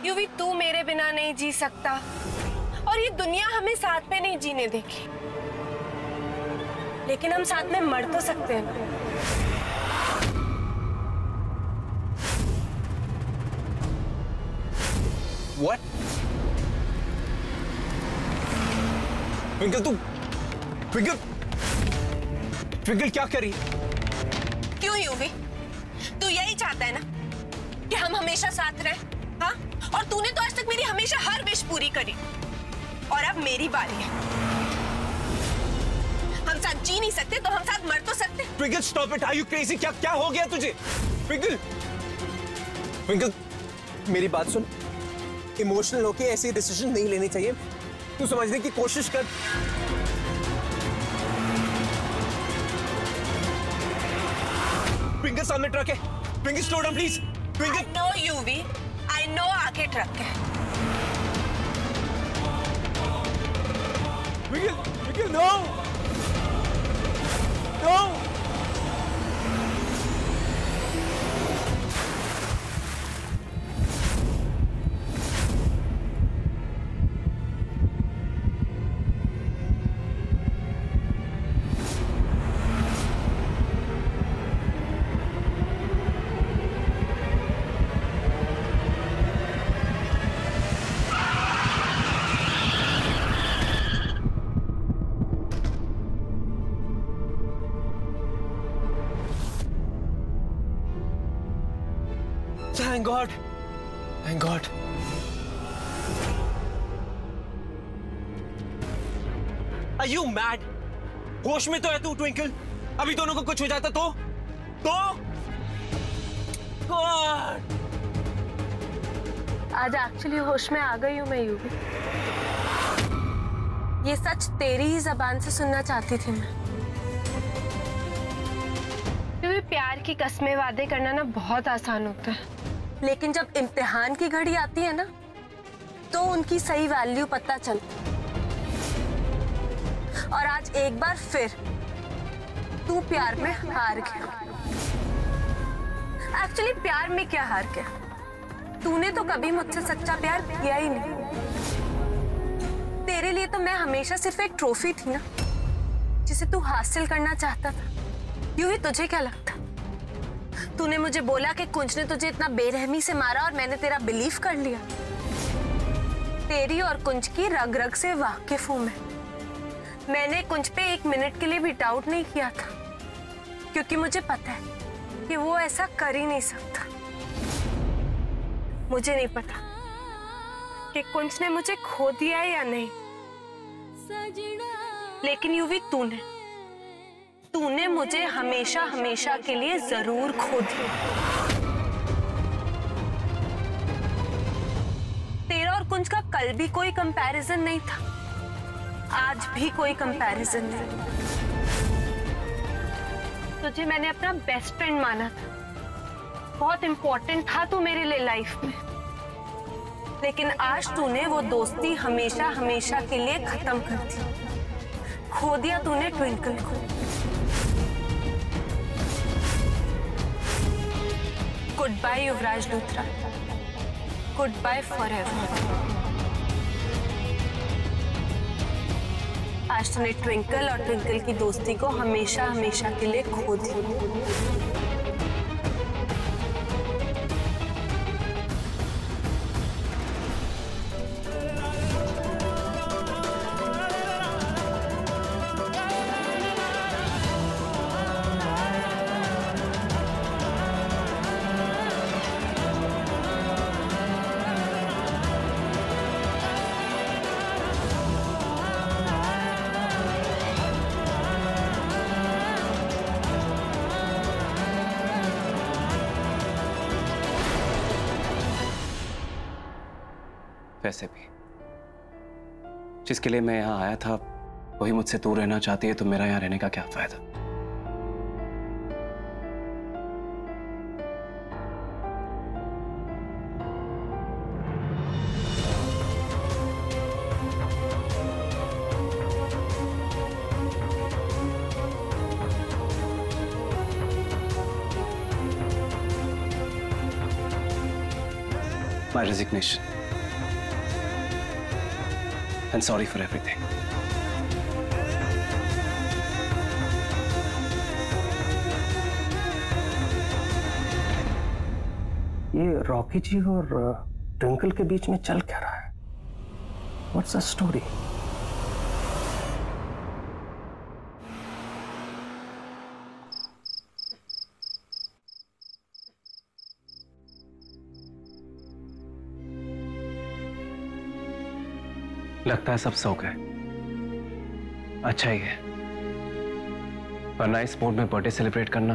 UV तू मेरे बिना नहीं जी सकता और ये दुनिया हमें साथ में नहीं जीने देगी, लेकिन हम साथ में मर तो सकते हैं ना। What? ट्विंकल तू ट्विंकल ट्विंकल क्या कर रही है? क्यों यूवी, तू यही चाहता है ना कि हम हमेशा साथ रहें? हाँ, और तूने तो आज तक मेरी हमेशा हर विश पूरी करी और अब मेरी बारी है। हम साथ जी नहीं सकते तो हम साथ मर तो सकते। Twinkle stop it, are you crazy? क्या हो गया तुझे? ट्विंकल ट्विंकल मेरी बात सुन, इमोशनल होके ऐसे डिसीजन नहीं लेने चाहिए। तू समझने की कोशिश कर। ट्विंकल सामने ट्रक है। Twinkle slow down please. Twinkle I know Yuvi, I know आगे ट्रक है। Twinkle Twinkle no no. Thank God. Thank God. Are you mad? होश में तो है तू ट्विंकल? अभी दोनों को कुछ हो जाता तो? God. आज एक्चुअली होश में आ गई हूँ मैं यूवी। ये सच तेरी ही जबान से सुनना चाहती थी मैं। यूवी, प्यार की कस्में वादे करना ना बहुत आसान होता है, लेकिन जब इम्तिहान की घड़ी आती है ना तो उनकी सही वैल्यू पता चलती। और आज एक बार फिर तू प्यार में हार गया। एक्चुअली प्यार में क्या हार गया? तूने तो कभी मुझसे सच्चा प्यार किया ही नहीं। तेरे लिए तो मैं हमेशा सिर्फ एक ट्रॉफी थी ना, जिसे तू हासिल करना चाहता था। यूं ही तुझे क्या लगता? तूने मुझे बोला कि कुंज ने तुझे इतना बेरहमी से मारा और मैंने तेरा बिलीव कर लिया। तेरी और कुंज की रग रग से वाकिफ हूं मैं। मैंने कुंज पे एक मिनट के लिए भी डाउट नहीं किया था, क्योंकि मुझे पता है कि वो ऐसा कर ही नहीं सकता। मुझे नहीं पता कि कुंज ने मुझे खो दिया है या नहीं, लेकिन यूवी तूने मुझे हमेशा हमेशा के लिए जरूर खो दिया। तेरा और कुंज का कल भी कोई कंपैरिजन नहीं था, आज भी कोई कंपैरिजन नहीं। तुझे मैंने अपना बेस्ट फ्रेंड माना था, बहुत इंपॉर्टेंट था तू मेरे लिए लाइफ में, लेकिन आज तूने वो दोस्ती हमेशा हमेशा के लिए खत्म कर दी। खो दिया तूने ट्विंकल को। Goodbye Yuvraj Luthra, goodbye forever. आज तूने ट्विंकल और ट्विंकल की दोस्ती को हमेशा हमेशा के लिए खो दिया। वैसे भी जिसके लिए मैं यहाँ आया था वही मुझसे दूर रहना चाहती है, तो मेरा यहाँ रहने का क्या फायदा? My resignation. And sorry for everything. ये रॉकी जी और ट्विंकल के बीच में चल क्या रहा है? What's the story? लगता है सब सो गए। अच्छा ही है, वरना इस मूड में बर्थडे सेलिब्रेट करना।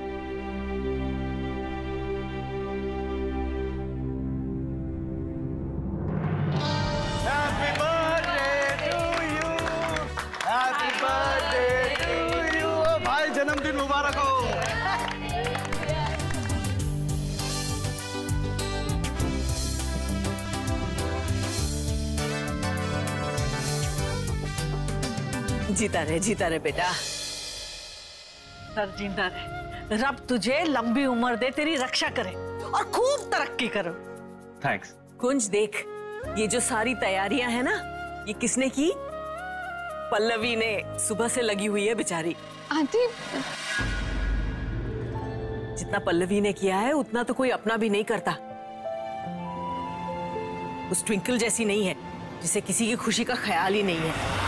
Happy birthday to you, happy birthday to you, भाई जन्मदिन मुबारक हो। जीता रहे बेटा, सर जिंदा रहे। रब तुझे लंबी उम्र दे, तेरी रक्षा करे और खूब तरक्की करो। थैंक्स। कुंज देख, ये जो सारी तैयारियां हैं ना, ये किसने की? पल्लवी ने सुबह से लगी हुई है बेचारी। आंटी, जितना पल्लवी ने किया है उतना तो कोई अपना भी नहीं करता। उस ट्विंकल जैसी नहीं है जिसे किसी की खुशी का ख्याल ही नहीं है।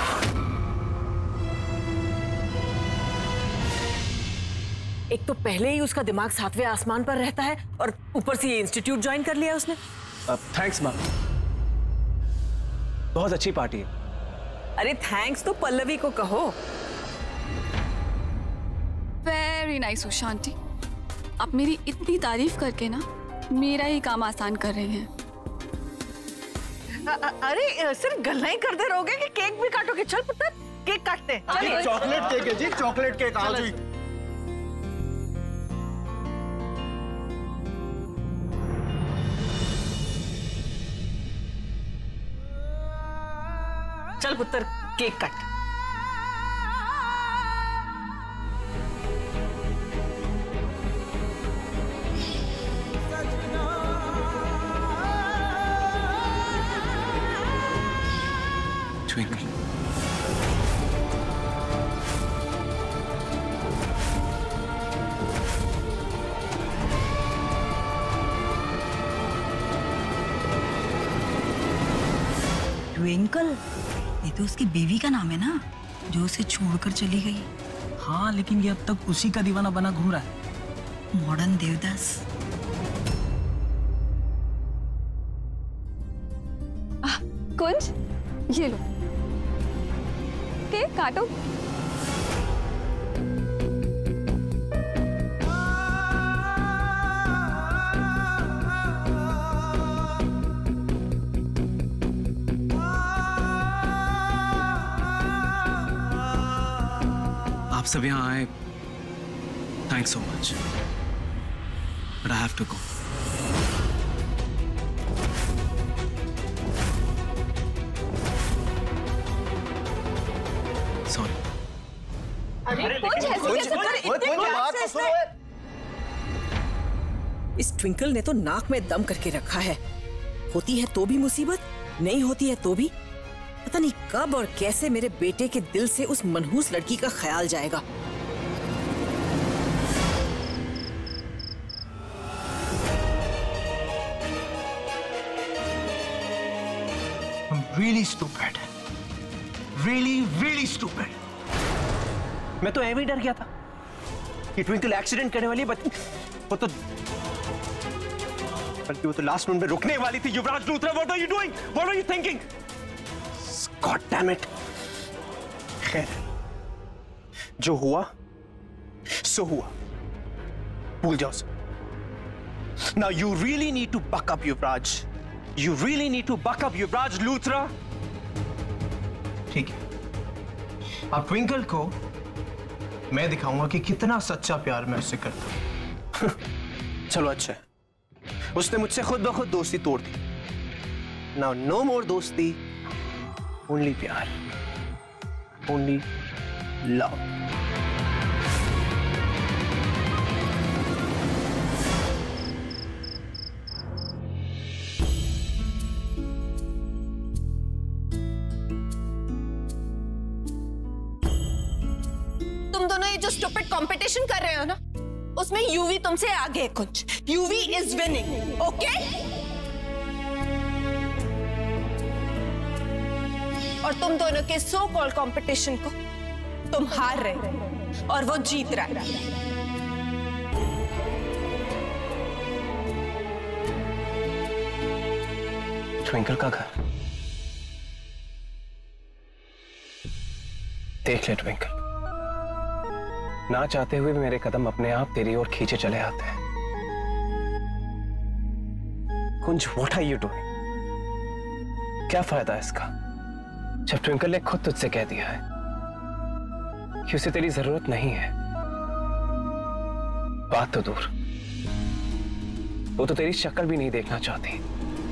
एक तो पहले ही उसका दिमाग 7वें आसमान पर रहता है और ऊपर से ये इंस्टीट्यूट ज्वाइन कर लिया उसने। थैंक्स माँ, बहुत अच्छी पार्टी है। अरे थैंक्स तो पल्लवी को कहो। वेरी नाइस उषा आंटी, आप मेरी इतनी तारीफ करके ना मेरा ही काम आसान कर रही हैं। अरे सिर्फ गल्ला ही करते रहोगे कि केक भी काटोगे? चल पुत्र, केक काटते हैं। चलिए। चॉकलेट केक है जी, चॉकलेट केक। आओ जी। चल पुत्र, केक काट। ट्विंकल, ट्विंकल, ये तो उसकी बीवी का नाम है ना, जो उसे छोड़कर चली गई। हाँ, लेकिन ये अब तक उसी का दीवाना बना घूम रहा है। मॉडर्न देवदास। कुंज, ये लो केक काटो। आप सब यहाँ आए, thanks so much, but I have to go. Sorry. Kunj, ऐसे कैसे कर? बात तो सुनो। इस ट्विंकल ने तो नाक में दम करके रखा है। होती है तो भी मुसीबत, नहीं होती है तो भी। पता नहीं कब और कैसे मेरे बेटे के दिल से उस मनहूस लड़की का ख्याल जाएगा। Really stupid. Really stupid. मैं तो ऐਵੇਂ ही डर गया था कि ट्विंकल एक्सीडेंट करने वाली है, बल्कि वो तो लास्ट मिनट में रुकने वाली थी। युवराज Luthra, what are you doing? What are you thinking? God damn it. खैर, जो हुआ सो हुआ, भूल जाओ उसे। Now you really need to buck up, Yuvraj. You really need to buck up, Yuvraj Luthra. ठीक है, अब ट्विंकल को मैं दिखाऊंगा कि कितना सच्चा प्यार मैं उससे करता हूं। चलो अच्छा है, उसने मुझसे खुद ब खुद दोस्ती तोड़ दी। Now no more दोस्ती, only प्यार, only love. दोनों ये जो स्टूपिड कंपटीशन कर रहे हो ना, उसमें यूवी तुमसे आगे है कुछ। Yuvi is winning, okay? और तुम दोनों के सो कॉल्ड कंपटीशन को तुम हार रहे हो और वो जीत रहा है। ट्विंकल का घर देख ले ट्विंकल, ना चाहते हुए भी मेरे कदम अपने आप तेरी ओर खींचे चले आते हैं। Kunj, what are you doing? क्या फायदा है इसका जब ट्विंकल ने खुद तुझसे कह दिया है कि उसे तेरी जरूरत नहीं है। बात तो दूर, वो तो तेरी शक्ल भी नहीं देखना चाहती।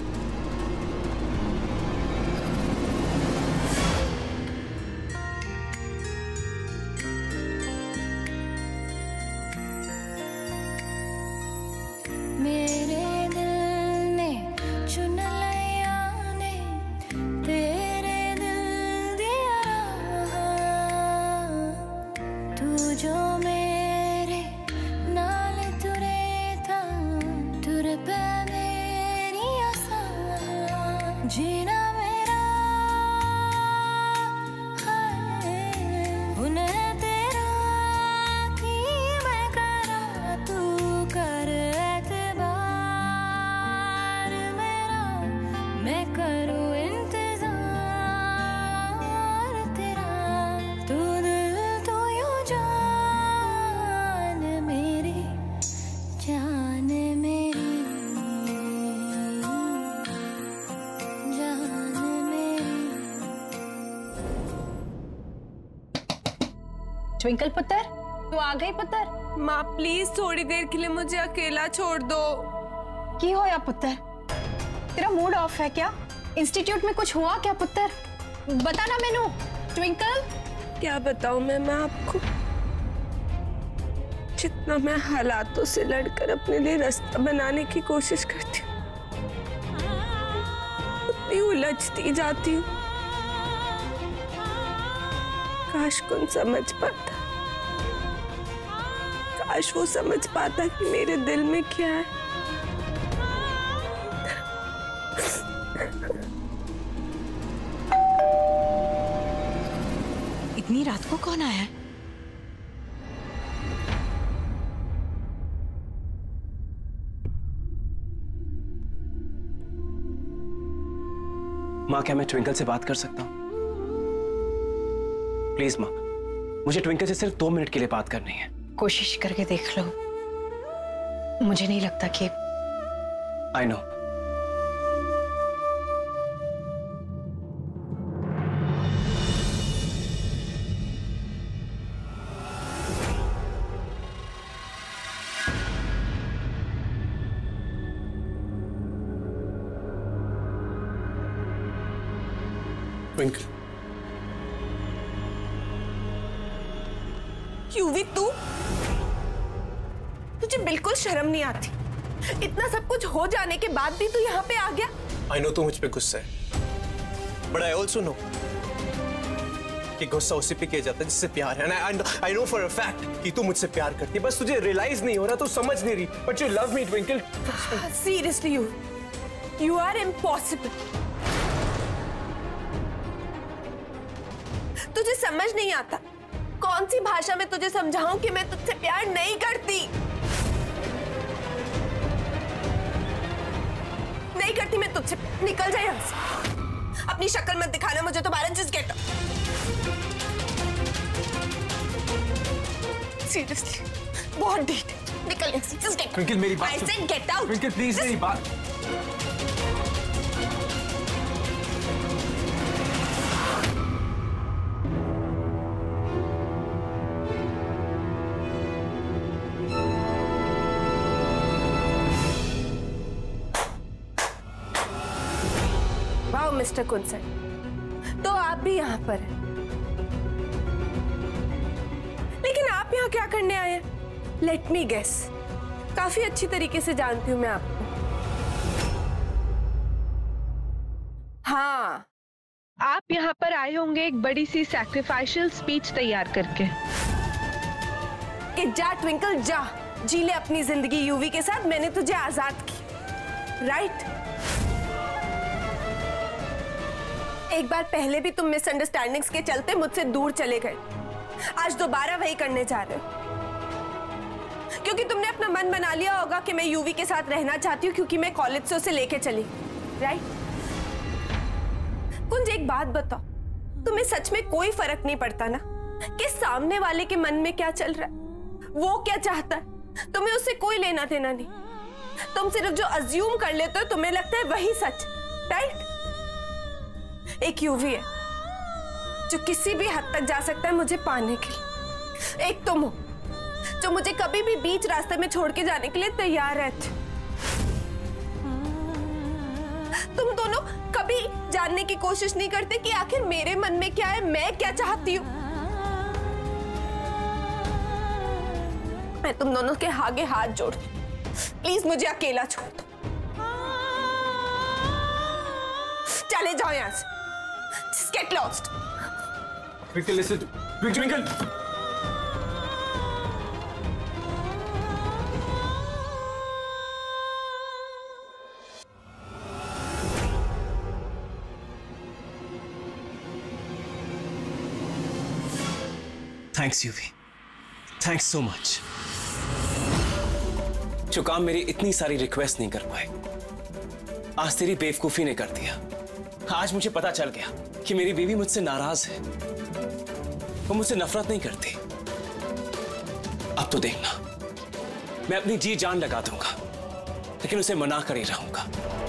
ट्विंकल पुत्र, तू आ गई पुत्र? माँ प्लीज थोड़ी देर के लिए मुझे अकेला छोड़ दो। की होया पुत्र? तेरा मूड ऑफ है क्या? इंस्टीट्यूट में कुछ हुआ क्या पुत्र? बता ना मैनू। ट्विंकल, क्या बताऊं मैं आपको, जितना मैं हालातों से लड़कर अपने लिए रास्ता बनाने की कोशिश करती हूँ, उतनी उलझती जाती हूँ। काश कौन समझ पाता, काश वो समझ पाता कि मेरे दिल में क्या है। इतनी रात को कौन आया है? माँ, क्या मैं ट्विंकल से बात कर सकता हूँ? प्लीज माँ, मुझे ट्विंकल से सिर्फ 2 मिनट के लिए बात करनी है। कोशिश करके देख लो। मुझे नहीं लगता कि आई नो। ट्विंकल, यूवी, तुझे बिल्कुल शर्म नहीं आती? इतना सब कुछ हो जाने के बाद भी तू यहाँ पे आ गया। आई नो तू मुझ पे गुस्सा है, बट आई ऑल्सो नो कि गुस्सा उसी पे किया जाता है जिससे प्यार है। I know for a fact कि तू मुझसे प्यार करती है, बस तुझे रियलाइज नहीं हो रहा, तू समझ नहीं रही। But you love me Twinkle. Seriously you are impossible. तुझे समझ नहीं आता, कौन सी भाषा में तुझे समझाऊं कि मैं तुझसे प्यार नहीं करती? नहीं करती मैं तुझसे। निकल जा यहाँ से, अपनी शक्ल मत दिखाना मुझे दोबारा। Just get out. सीरियसली बहुत डीट। निकल यहाँ से, जस्ट गेट आउट। ट्विंकल मेरी बात I said get out. Twinkle please मेरी बात। मिस्टर कुंसन, तो आप भी यहाँ पर हैं। लेकिन आप यहाँ क्या करने आए हैं? लेट मी गेस, काफी अच्छी तरीके से जानती हूँ मैं आपको। हाँ, आप यहाँ पर आए होंगे एक बड़ी सी सैक्रिफाइशियल स्पीच तैयार करके। कि जा ट्विंकल जा, जी ले अपनी जिंदगी यूवी के साथ, मैंने तुझे आजाद की, राइट? एक बार पहले भी तुम मिसअंडरस्टैंडिंग्स के चलते मुझसे दूर चले गए, आज दोबारा वही करने जा रहे हो, क्योंकि तुमने अपना मन बना लिया होगा कि मैं यूवी के साथ रहना चाहती हूँ क्योंकि मैं कॉलेज से उसे लेके चली, राइट? कुंज एक बात बताओ, तुम्हें सच में कोई फर्क नहीं पड़ता ना कि सामने वाले के मन में क्या चल रहा है, वो क्या चाहता है? तुम्हें उससे कोई लेना देना नहीं, तुम सिर्फ जो अज्यूम कर लेते हो तुम्हें लगता है वही सच, राइट? एक यूवी है जो किसी भी हद तक जा सकता है मुझे पाने के लिए, एक तुम हो जो मुझे कभी भी बीच रास्ते में छोड़ के जाने के लिए तैयार रहते। तुम दोनों कभी जानने की कोशिश नहीं करते कि आखिर मेरे मन में क्या है, मैं क्या चाहती हूँ। मैं तुम दोनों के आगे हाथ जोड़ती, प्लीज मुझे अकेला छोड़ दो, चले जाओ यहां से, just get lost. Twinkle, listen. Twinkle. Thanks Yuvi, thanks so much. जो काम मेरी इतनी सारी रिक्वेस्ट नहीं कर पाए, आज तेरी बेवकूफी ने कर दिया। आज मुझे पता चल गया कि मेरी बीवी मुझसे नाराज है, वो मुझसे नफरत नहीं करती। अब तो देखना, मैं अपनी जी जान लगा दूंगा, लेकिन उसे मना कर ही रहूंगा।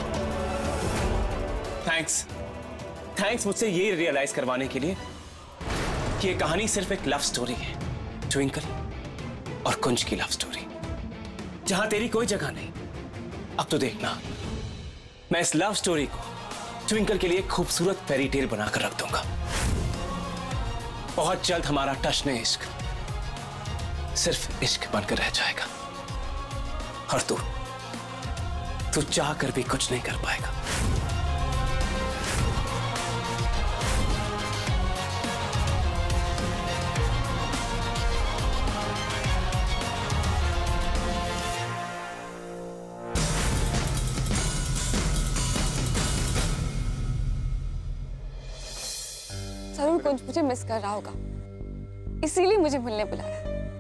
थैंक्स मुझसे ये रियलाइज करवाने के लिए कि ये कहानी सिर्फ एक लव स्टोरी है, ट्विंकल और कुंज की लव स्टोरी, जहां तेरी कोई जगह नहीं। अब तो देखना, मैं इस लव स्टोरी को ट्विंकल के लिए खूबसूरत फेरी टेल बनाकर रख दूंगा। बहुत जल्द हमारा टशने इश्क सिर्फ इश्क बनकर रह जाएगा, और तू चाह कर भी कुछ नहीं कर पाएगा। जरूर कुछ मुझे मिस कर रहा होगा, इसीलिए मुझे मिलने बुलाया।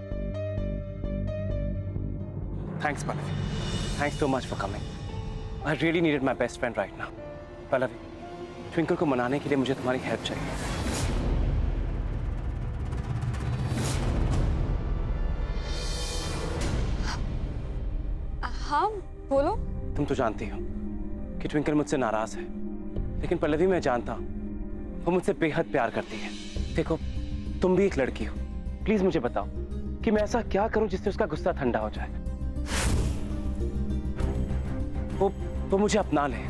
Thanks, Pallavi. Thanks so much for coming. I really needed my best friend right now. Pallavi, Twinkle को मनाने के लिए मुझे तुम्हारी हेल्प चाहिए। हाँ बोलो। तुम तो जानती हो कि ट्विंकल मुझसे नाराज है, लेकिन पल्लवी मैं जानता हूँ वो मुझसे बेहद प्यार करती है। देखो, तुम भी एक लड़की हो, प्लीज मुझे बताओ कि मैं ऐसा क्या करूं जिससे उसका गुस्सा ठंडा हो जाए, वो मुझे अपना ले।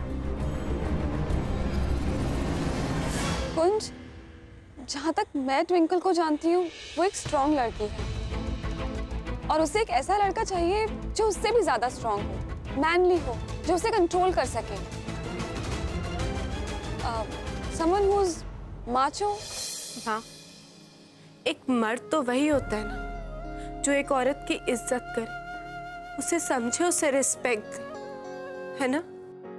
कुंज, जहां तक मैं ट्विंकल को जानती हूँ, वो एक स्ट्रॉन्ग लड़की है, और उसे एक ऐसा लड़का चाहिए जो उससे भी ज्यादा स्ट्रॉन्ग हो, मैनली हो, जो उसे कंट्रोल कर सके। Someone who's macho? हाँ, एक मर्द तो वही होता है ना जो एक औरत की इज्जत करे, उसे समझे, उसे रिस्पेक्ट है ना।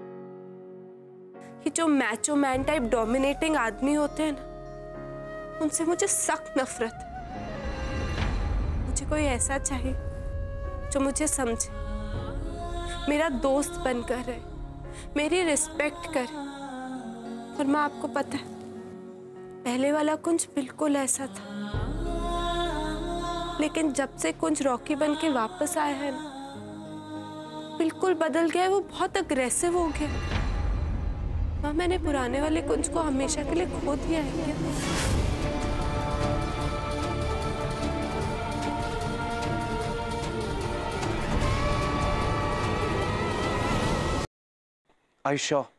ये जो मैचो मैन टाइप डोमिनेटिंग आदमी होते हैं ना, उनसे मुझे सख्त नफरत है। मुझे कोई ऐसा चाहिए जो मुझे समझे, मेरा दोस्त बनकर रहे, मेरी रिस्पेक्ट करे। और माँ, आपको पता है, पहले वाला कुंज बिल्कुल ऐसा था, लेकिन जब से कुंज रॉकी बन के वापस आया है ना, बिल्कुल बदल गया है। वो बहुत अग्रेसिव हो गया। माँ, मैंने पुराने वाले कुंज को हमेशा के लिए खो दिया है क्या? Are you sure?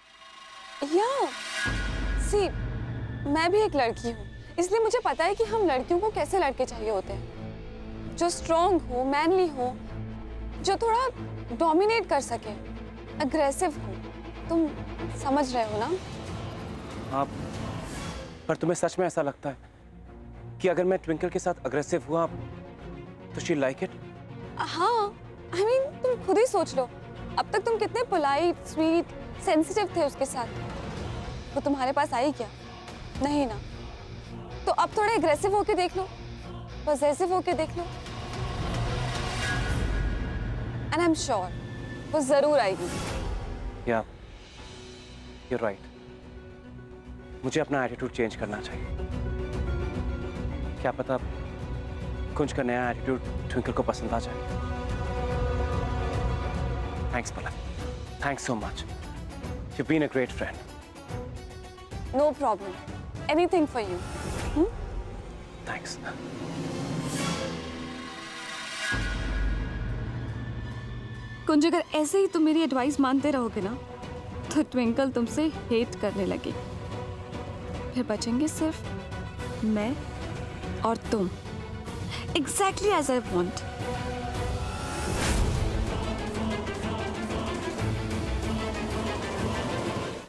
सी, मैं भी एक लड़की हूँ, इसलिए मुझे पता है कि हम लड़कियों को कैसे लड़के चाहिए होते हैं, जो स्ट्रॉन्ग हो, मैनली हो, जो थोड़ा डोमिनेट कर सके, अग्रेसिव हो। तुम समझ रहे हो ना? हाँ, पर तुम्हें सच में ऐसा लगता है कि अगर मैं ट्विंकल के साथ अग्रेसिव हुआ तो शी लाइक इट? हाँ, I mean, तुम खुद ही सोच लो, अब तक तुम कितने पोलाइट, स्वीट, सेंसिटिव थे उसके साथ। वो तुम्हारे पास आई क्या? नहीं ना। तो अब थोड़े एग्रेसिव होके देख लो, पॉसेसिव होके देख लो। एंड आई एम श्योर वो जरूर आएगी। या, you're right. मुझे अपना एटीट्यूड चेंज करना चाहिए। क्या पता कुंज का नया एटीट्यूड ट्विंकल को पसंद आ जाए। Thanks Palak, thanks so much. You've been a great friend. No problem. Anything for you. Thanks. Kunj, अगर ऐसे ही तुम मेरी एडवाइस मानते रहोगे ना, तो ट्विंकल तुमसे हेट करने लगी। फिर बचेंगे सिर्फ मैं और तुम। Exactly as I want.